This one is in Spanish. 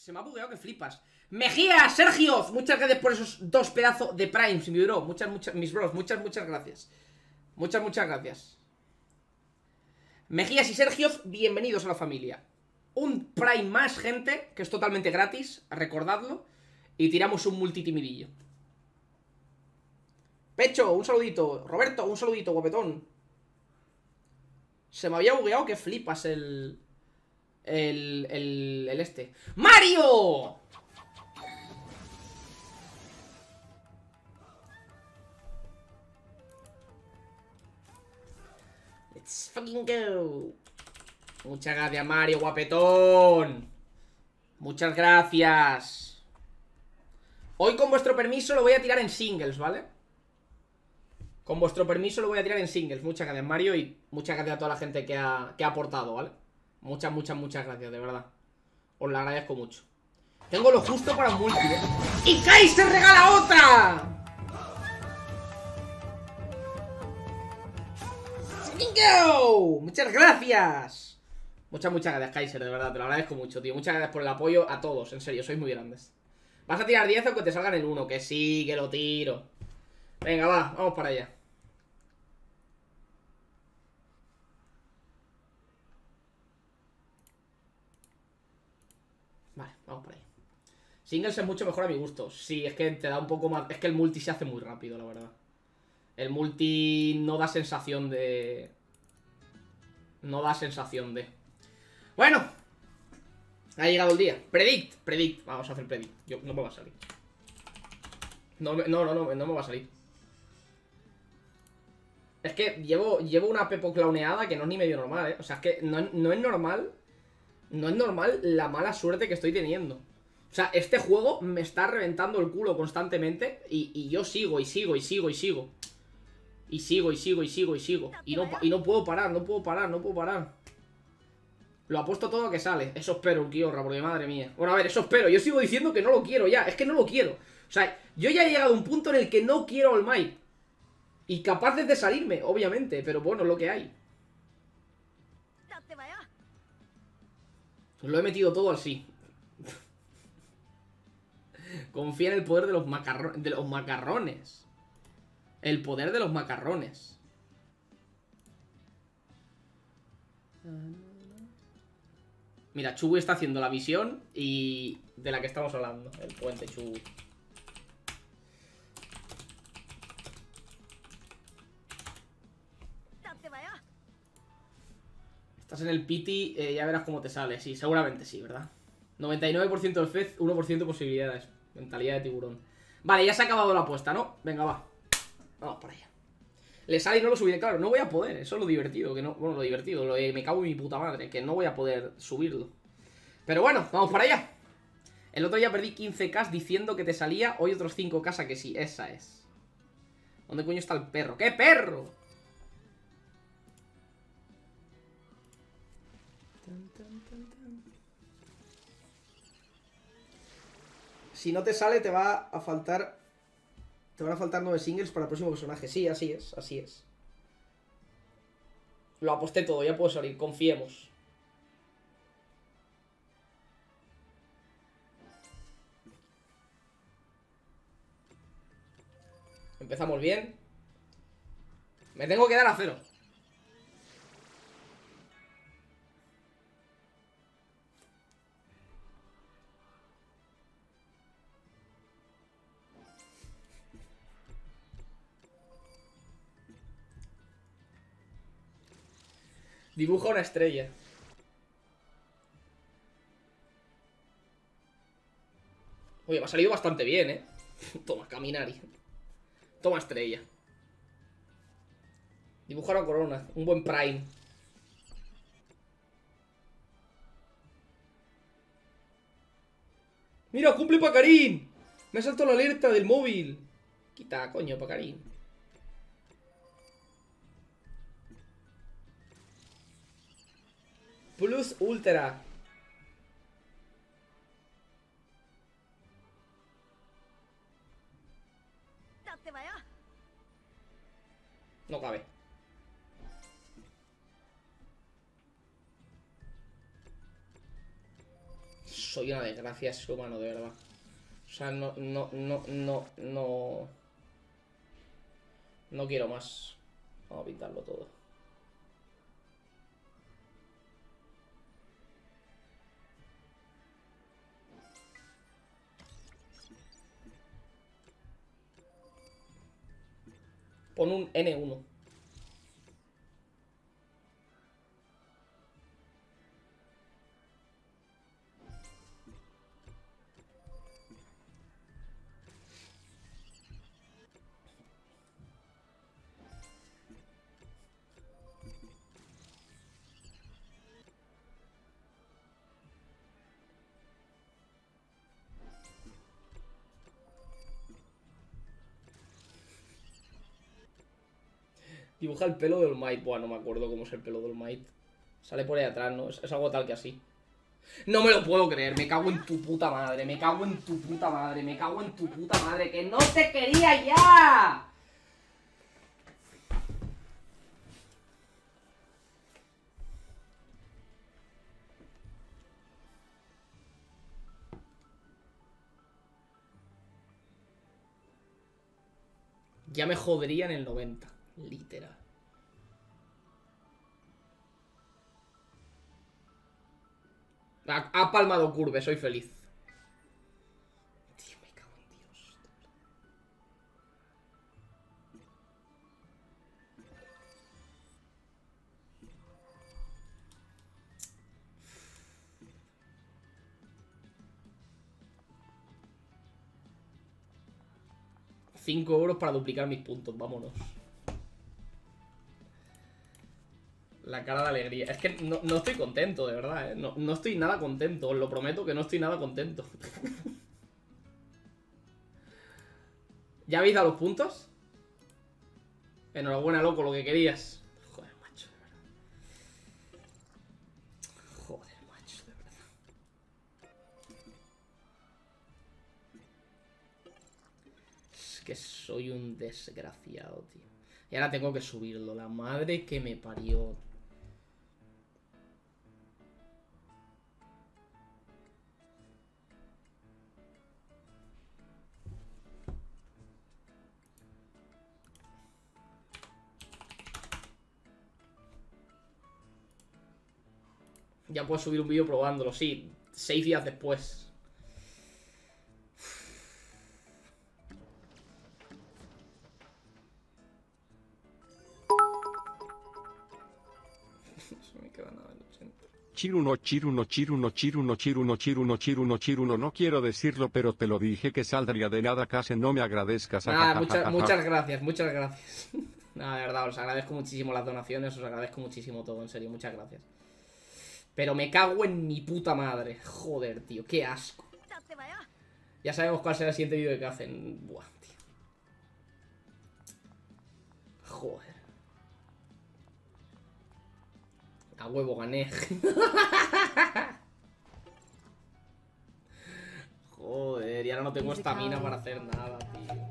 Se me ha bugueado que flipas. Mejía, Sergio, muchas gracias por esos 2 pedazos de primes, mi bro. Mis bros, muchas gracias. Muchas gracias. Mejías y Sergios, bienvenidos a la familia. Un prime más, gente, que es totalmente gratis, recordadlo. Y tiramos un multitimidillo. Pecho, un saludito. Roberto, un saludito, guapetón. Se me había bugueado que flipas el este. ¡Mario! Let's fucking go. Muchas gracias, Mario, guapetón. Muchas gracias. Hoy, con vuestro permiso, lo voy a tirar en singles, ¿vale? Con vuestro permiso lo voy a tirar en singles. Muchas gracias, Mario, y muchas gracias a toda la gente que ha aportado, ¿vale? Muchas gracias, de verdad. Os lo agradezco mucho. Tengo lo justo para un multi, ¿eh? ¡Y Kaiser regala otra! Muchas gracias. Muchas gracias, Kaiser, de verdad, te lo agradezco mucho, tío. Muchas gracias por el apoyo a todos, en serio, sois muy grandes. ¿Vas a tirar 10 o que te salgan el 1? Que sí, que lo tiro. Venga, vamos para allá. Vale, vamos para allá. Singles es mucho mejor a mi gusto. Sí, es que te da un poco más... Es que el multi se hace muy rápido, la verdad. El multi no da sensación de... No da sensación de... Bueno, ha llegado el día. Predict. Vamos a hacer predict. No me va a salir. No me va a salir. Es que llevo una pepo clowneada que no es ni medio normal, ¿eh? O sea, es que no es normal. No es normal la mala suerte que estoy teniendo. O sea, este juego me está reventando el culo constantemente. Y yo sigo. Y no puedo parar. Lo apuesto todo a que sale. Eso espero, un Kiorra, porque madre mía. Bueno, a ver, eso espero. Yo sigo diciendo que no lo quiero ya. Es que no lo quiero. O sea, yo ya he llegado a un punto en el que no quiero All Might. Y capaces de salirme, obviamente. Pero bueno, es lo que hay. Lo he metido todo así. Confía en el poder de los macarrones. El poder de los macarrones. Mira, Chugui está haciendo la visión y de la que estamos hablando. El puente Chugui. Estás en el piti, ya verás cómo te sale. Sí, seguramente sí, ¿verdad? 99% de fez, 1% de posibilidades. Mentalidad de tiburón. Vale, ya se ha acabado la apuesta, ¿no? Venga, va. Vamos para allá. Le sale y no lo subiré, claro, no voy a poder. Eso es lo divertido, que no... Bueno, lo divertido, me cago en mi puta madre, que no voy a poder subirlo. Pero bueno, vamos para allá. El otro día perdí 15k diciendo que te salía. Hoy otros 5k a que sí, esa es. ¿Dónde coño está el perro? ¡Qué perro! Si no te sale, te va a faltar... Te van a faltar 9 singles para el próximo personaje. Sí, así es. Lo aposté todo, ya puedo salir, confiemos. Empezamos bien. Me tengo que dar a 0. Dibuja una estrella. Oye, me ha salido bastante bien, ¿eh? Toma, Caminari. Toma, estrella. Dibuja una corona. Un buen prime. ¡Mira, cumple Pacarín! Me ha saltado la alerta del móvil. Quita, coño, Pacarín. Plus Ultra. No cabe. soy una desgracia ese humano, de verdad. O sea, no quiero más. Vamos a pintarlo todo. Pon un N1. Dibuja el pelo del Might. Buah, no me acuerdo cómo es el pelo del Might. Sale por ahí atrás, ¿no? Es algo tal que así. No me lo puedo creer, me cago en tu puta madre, me cago en tu puta madre, me cago en tu puta madre, que no te quería ya. Ya me jodería en el 90, literal. Ha palmado curve, soy feliz. Tío, me cago en Dios. 5 euros para duplicar mis puntos, vámonos. La cara de alegría. Es que no estoy contento, de verdad, ¿eh? No estoy nada contento, os lo prometo que no estoy nada contento. ¿Ya habéis dado los puntos? Enhorabuena, loco, lo que querías. Joder, macho, de verdad. Joder, macho, de verdad. Es que soy un desgraciado, tío. Y ahora tengo que subirlo. La madre que me parió. Ya puedo subir un vídeo probándolo, sí. 6 días después. No me queda nada del 80. Chiruno, no quiero decirlo, pero te lo dije que saldría de nada, casi no me agradezcas. Muchas gracias, muchas gracias. Nada, de verdad, os agradezco muchísimo las donaciones, os agradezco muchísimo todo, en serio, muchas gracias. Pero me cago en mi puta madre. Joder, tío, qué asco. Ya sabemos cuál será el siguiente vídeo que hacen. Buah, tío. Joder. A huevo gané. Joder, y ahora no tengo estamina para hacer nada, tío.